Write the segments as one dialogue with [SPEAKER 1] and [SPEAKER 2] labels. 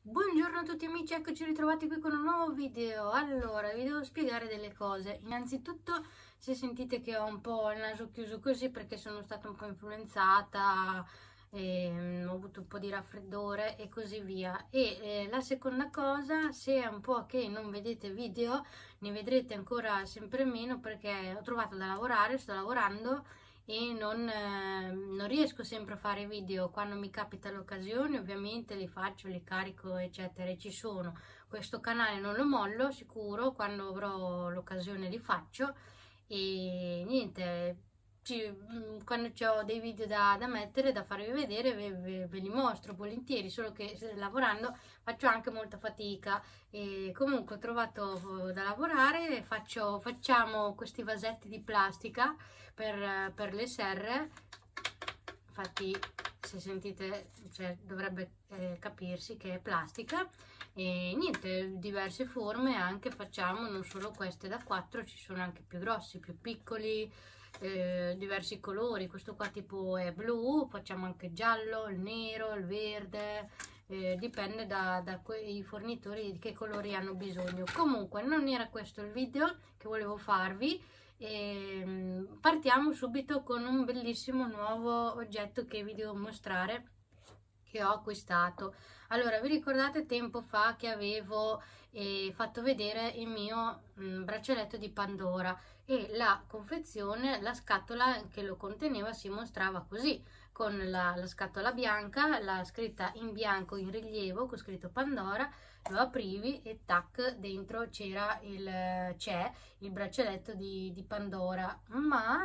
[SPEAKER 1] Buongiorno a tutti amici, eccoci ritrovati qui con un nuovo video. Allora, vi devo spiegare delle cose. Innanzitutto, se sentite che ho un po' il naso chiuso così perché sono stata un po' influenzata, ho avuto un po' di raffreddore e così via. La seconda cosa, se è un po' che non vedete video, ne vedrete ancora sempre meno perché ho trovato da lavorare, sto lavorando e non riesco sempre a fare video. Quando mi capita l'occasione ovviamente li faccio, li carico eccetera, e ci sono. Questo canale non lo mollo sicuro, quando avrò l'occasione li faccio e niente, quando ho dei video da mettere, da farvi vedere, ve li mostro volentieri, solo che lavorando faccio anche molta fatica. E comunque ho trovato da lavorare, facciamo questi vasetti di plastica per le serre. Infatti se sentite, cioè, dovrebbe capirsi che è plastica. E niente, diverse forme anche facciamo, non solo queste da 4, ci sono anche più grossi, più piccoli, diversi colori. Questo qua tipo è blu, facciamo anche giallo, il nero, il verde, dipende da quei fornitori di che colori hanno bisogno. Comunque non era questo il video che volevo farvi. Partiamo subito con un bellissimo nuovo oggetto che vi devo mostrare, che ho acquistato. Allora, vi ricordate tempo fa che avevo fatto vedere il mio braccialetto di Pandora, e la confezione, la scatola che lo conteneva si mostrava così, con la scatola bianca, la scritta in bianco in rilievo con scritto Pandora. Lo aprivi e tac, dentro c'è il braccialetto di Pandora. Ma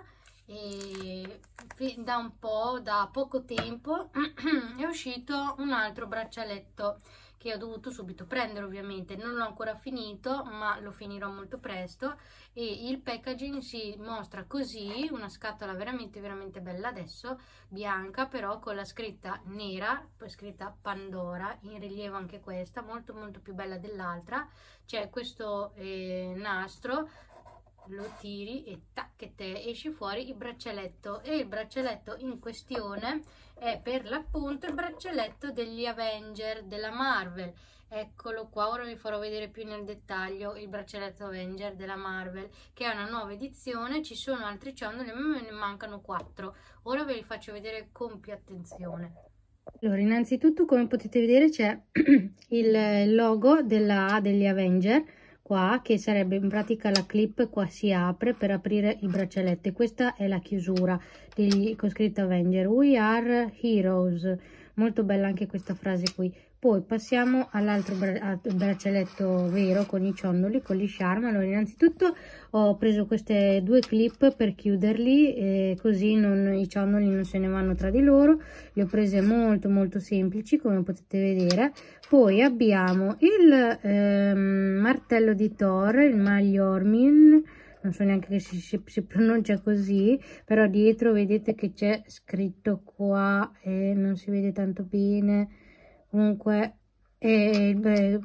[SPEAKER 1] da poco tempo è uscito un altro braccialetto che ho dovuto subito prendere. Ovviamente non l'ho ancora finito, ma lo finirò molto presto, e il packaging si mostra così, una scatola veramente bella adesso, bianca però con la scritta nera, poi scritta Pandora in rilievo, anche questa molto più bella dell'altra. C'è questo nastro, lo tiri e tac, e te esce fuori il braccialetto, e il braccialetto in questione è per l'appunto il braccialetto degli Avenger della Marvel. Eccolo qua, ora vi farò vedere più nel dettaglio il braccialetto Avenger della Marvel, che è una nuova edizione. Ci sono altri ciondoli, a me ne mancano 4, ora ve li faccio vedere con più attenzione. Allora, innanzitutto, come potete vedere, c'è il logo degli Avenger qua, che sarebbe in pratica la clip. Qua si apre per aprire il braccialetto, e questa è la chiusura con scritto Avenger, We are heroes. Molto bella anche questa frase qui. Poi passiamo all'altro braccialetto vero con i ciondoli, con gli charm. Allora, innanzitutto ho preso queste 2 clip per chiuderli, così i ciondoli non se ne vanno tra di loro. Le ho prese molto semplici, come potete vedere. Poi abbiamo il martello di Thor, il Mjolnir, non so neanche che si pronuncia così, però dietro vedete che c'è scritto qua e non si vede tanto bene. Comunque il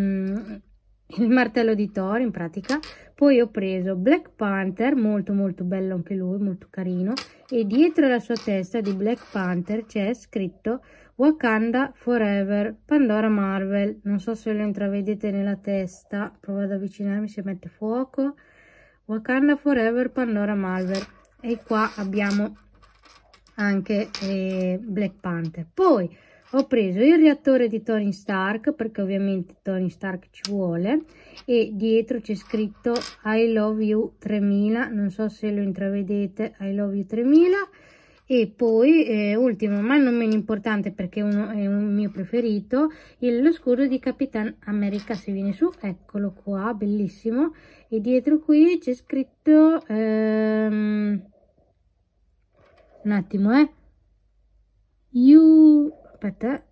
[SPEAKER 1] martello di Thor in pratica. Poi ho preso Black Panther, molto bello anche lui, molto carino, e dietro la sua testa di Black Panther c'è scritto Wakanda Forever, Pandora Marvel. Non so se lo intravedete nella testa, provo ad avvicinarmi se mette fuoco. Wakanda Forever, Pandora Marvel. E qua abbiamo anche Black Panther. Poi ho preso il reattore di Tony Stark, perché ovviamente Tony Stark ci vuole, e dietro c'è scritto I love you 3000, non so se lo intravedete, I love you 3000. E poi ultimo ma non meno importante, perché è un mio preferito, lo scudo di Capitan America. Se viene su, eccolo qua, bellissimo, e dietro qui c'è scritto un attimo, aspetta,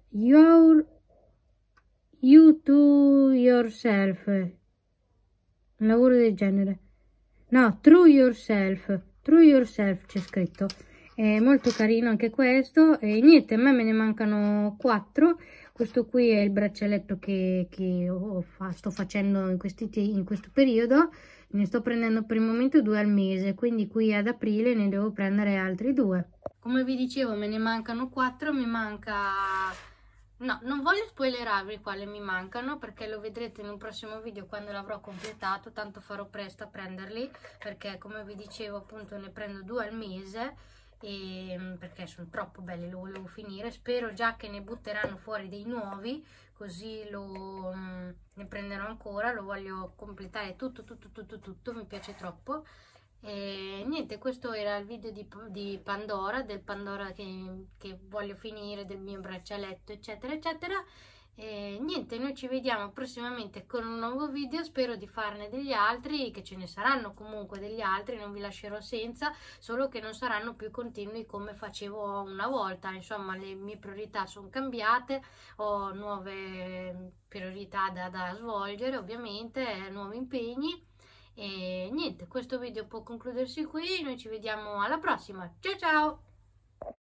[SPEAKER 1] you to yourself, un lavoro del genere, no, true yourself c'è scritto. È molto carino anche questo. E niente, a me ne mancano 4. Questo qui è il braccialetto che sto facendo in questo periodo. Ne sto prendendo per il momento 2 al mese, quindi qui ad aprile ne devo prendere altri 2. Come vi dicevo, me ne mancano 4, mi manca No, non voglio spoilerarvi quale mi mancano, perché lo vedrete in un prossimo video quando l'avrò completato, tanto farò presto a prenderli, perché come vi dicevo appunto ne prendo 2 al mese, perché sono troppo belli, lo volevo finire. Spero già che ne butteranno fuori dei nuovi, così ne prenderò ancora, lo voglio completare tutto, mi piace troppo. E niente, questo era il video di Pandora, del Pandora che voglio finire, del mio braccialetto, eccetera, eccetera. E niente, noi ci vediamo prossimamente con un nuovo video, spero di farne degli altri, che ce ne saranno comunque degli altri, non vi lascerò senza, solo che non saranno più continui come facevo una volta. Insomma, le mie priorità sono cambiate, ho nuove priorità da svolgere, ovviamente, nuovi impegni. E niente, questo video può concludersi qui, noi ci vediamo alla prossima, ciao ciao!